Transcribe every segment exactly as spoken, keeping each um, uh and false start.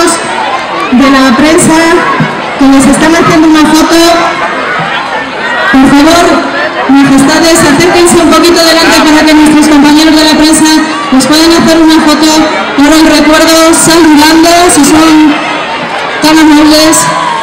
compañeros de la prensa que nos están haciendo una foto. Por favor, majestades, acérquense un poquito delante para que nuestros compañeros de la prensa nos puedan hacer una foto para el recuerdo, saludando, si son tan amables.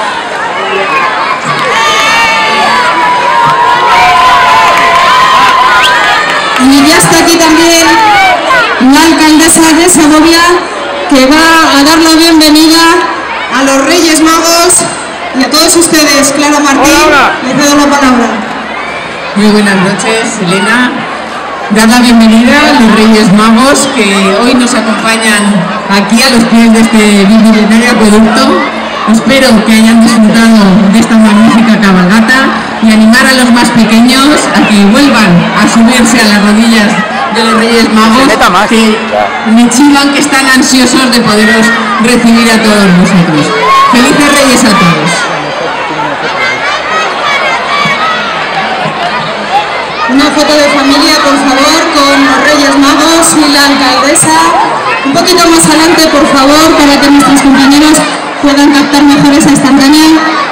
Y ya está aquí también la alcaldesa de Segovia, que va a dar la bienvenida a los Reyes Magos y a todos ustedes. Clara Martín, le cedo la palabra. Muy buenas noches, Elena. Dar la bienvenida a los Reyes Magos que hoy nos acompañan aquí a los pies de este bicentenario acueducto. Espero que hayan disfrutado de esta magnífica cabalgata y animar a los más pequeños a que vuelvan a subirse a las rodillas de los Reyes Magos, que me chivan que están ansiosos de poderos recibir a todos vosotros. ¡Felices Reyes a todos! Una foto de familia, por favor, con los Reyes Magos y la alcaldesa. Un poquito más adelante, por favor, para que nuestros compañeros puedan captar mejor esa instantánea.